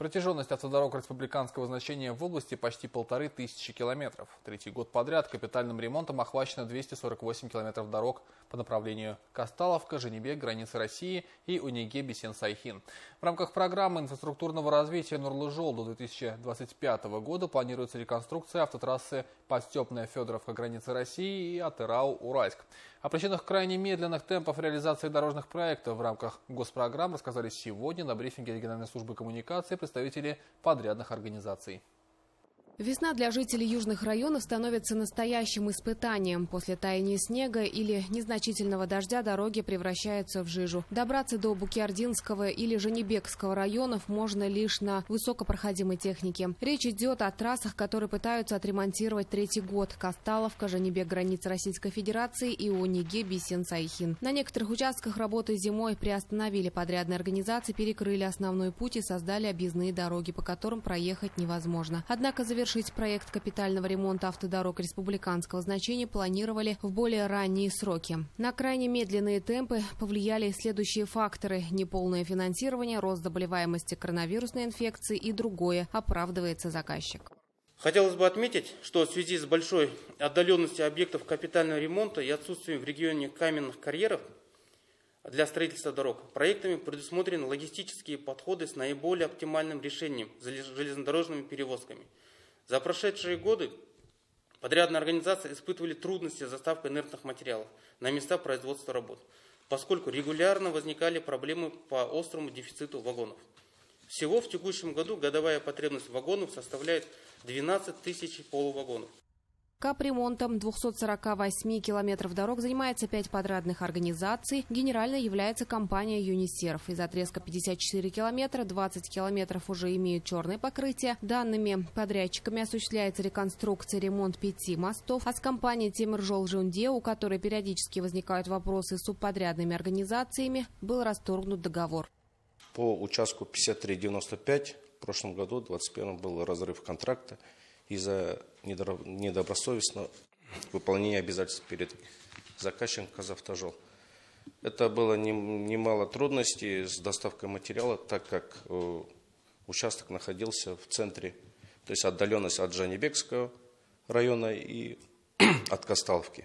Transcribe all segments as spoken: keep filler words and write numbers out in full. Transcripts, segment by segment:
Протяженность автодорог республиканского значения в области почти полторы тысячи километров. Третий год подряд капитальным ремонтом охвачено двести сорок восемь километров дорог по направлению Касталовка, Женибек, границы России и Униге-Бисен-Сайхин. В рамках программы инфраструктурного развития Нурлы-Жол до две тысячи двадцать пятого года планируется реконструкция автотрассы Подстепная-Федоровка, границы России и Атырау-Уральск. О причинах крайне медленных темпов реализации дорожных проектов в рамках госпрограмм рассказали сегодня на брифинге региональной службы коммуникации представители подрядных организаций. Весна для жителей южных районов становится настоящим испытанием. После таяния снега или незначительного дождя дороги превращаются в жижу. Добраться до Букеординского или Женибекского районов можно лишь на высокопроходимой технике. Речь идет о трассах, которые пытаются отремонтировать третий год. Касталовка, Женибек, границы Российской Федерации и Униге-Бисен-Сайхин. На некоторых участках работы зимой приостановили подрядные организации, перекрыли основной путь и создали объездные дороги, по которым проехать невозможно. Однако завершить проект капитального ремонта автодорог республиканского значения планировали в более ранние сроки. На крайне медленные темпы повлияли следующие факторы: неполное финансирование, рост заболеваемости коронавирусной инфекцией и другое, оправдывается заказчик. Хотелось бы отметить, что в связи с большой отдаленностью объектов капитального ремонта и отсутствием в регионе каменных карьеров для строительства дорог, проектами предусмотрены логистические подходы с наиболее оптимальным решением железнодорожными перевозками. За прошедшие годы подрядные организации испытывали трудности с доставкой инертных материалов на места производства работ, поскольку регулярно возникали проблемы по острому дефициту вагонов. Всего в текущем году годовая потребность вагонов составляет двенадцать тысяч полувагонов. Капремонтом двухсот сорока восьми километров дорог занимается пять подрядных организаций. Генерально является компания «Юнисерв». Из отрезка пятьдесят четыре километра двадцать километров уже имеют черное покрытие. Данными подрядчиками осуществляется реконструкция и ремонт пяти мостов. А с компанией «Темиржол-Жунде», у которой периодически возникают вопросы с субподрядными организациями, был расторгнут договор. По участку пятьдесят три девяносто пять в прошлом году, в двадцать первом, был разрыв контракта из-за недобросовестного выполнения обязательств перед заказчиком «Казавтожол». Это было немало трудностей с доставкой материала, так как э, участок находился в центре, то есть отдаленность от Женибекского района и от Касталовки.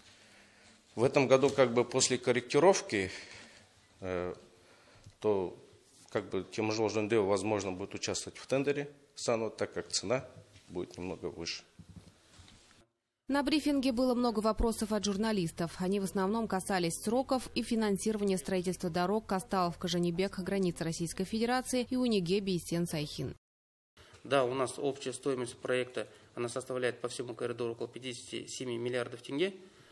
В этом году, как бы после корректировки, э, то как бы Темиржол-Жунде, возможно, будет участвовать в тендере САНО, так как цена будет немного выше. На брифинге было много вопросов от журналистов. Они в основном касались сроков и финансирования строительства дорог Касталовка, Женибек, границы Российской Федерации и Униге-Бисен-Сайхин. Да, у нас общая стоимость проекта, она составляет по всему коридору около пятидесяти семи миллиардов тенге.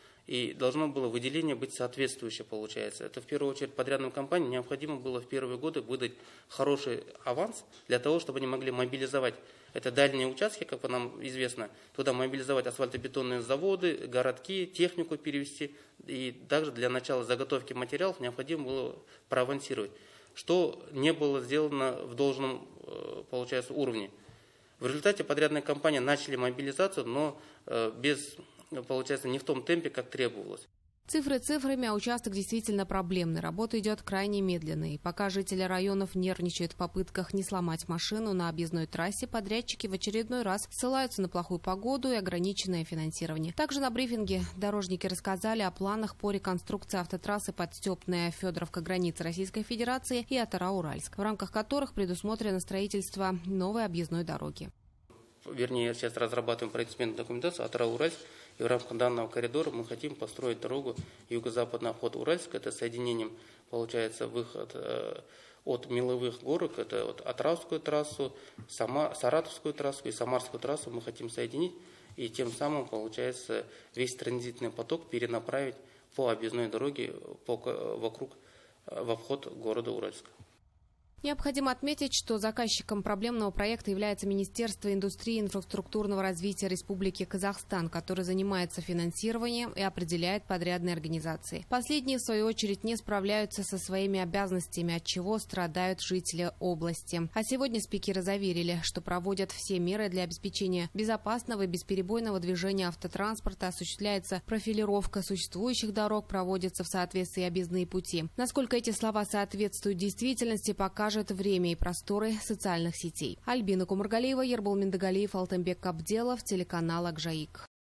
И должно было выделение быть соответствующее, получается. Это в первую очередь подрядным компаниям необходимо было в первые годы выдать хороший аванс для того, чтобы они могли мобилизовать. Это дальние участки, как нам известно, туда мобилизовать асфальтобетонные заводы, городки, технику перевести. И также для начала заготовки материалов необходимо было проавансировать, что не было сделано в должном, получается, уровне. В результате подрядные компании начали мобилизацию, но без... получается, не в том темпе, как требовалось. Цифры цифрами, а участок действительно проблемный. Работа идет крайне медленно. И пока жители районов нервничают в попытках не сломать машину на объездной трассе, подрядчики в очередной раз ссылаются на плохую погоду и ограниченное финансирование. Также на брифинге дорожники рассказали о планах по реконструкции автотрассы Подстепная-Федоровка, границы Российской Федерации и Атырау-Уральск, в рамках которых предусмотрено строительство новой объездной дороги. Вернее, сейчас разрабатываем проектную документацию Атырау-Уральск. И в рамках данного коридора мы хотим построить дорогу юго-западный обход Уральска. Это соединением, получается, выход э, от Меловых горок, это вот Атыраускую трассу, Сама, Саратовскую трассу и Самарскую трассу мы хотим соединить. И тем самым, получается, весь транзитный поток перенаправить по объездной дороге по, вокруг, в обход города Уральска. Необходимо отметить, что заказчиком проблемного проекта является Министерство индустрии и инфраструктурного развития Республики Казахстан, которое занимается финансированием и определяет подрядные организации. Последние, в свою очередь, не справляются со своими обязанностями, от чего страдают жители области. А сегодня спикеры заверили, что проводят все меры для обеспечения безопасного и бесперебойного движения автотранспорта, осуществляется профилировка существующих дорог, проводятся в соответствии объездные пути. Насколько эти слова соответствуют действительности, покажет покажет время и просторы социальных сетей. Альбина Кумаргалиева, Ербол Миндагалиев, Алтынбек Кабделов, телеканал Акжаик.